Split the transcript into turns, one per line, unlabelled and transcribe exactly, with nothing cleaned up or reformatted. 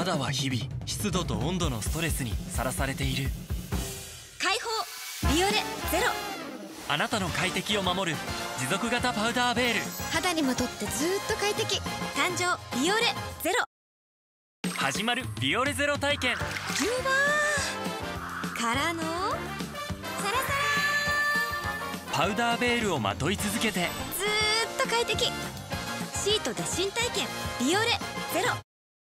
肌は日々湿度と温度のストレスにさらされている。
解放ビオレゼロ。
あなたの快適を守る持続型パウダーベール。
肌にまとってずーっと快適。誕生ビオレゼロ。
始まるビオレゼロ体験。
うわーからのサラサ
パウダーベールをまとい続けて
ラずーっと快適。シートで新体験ビオレゼロ。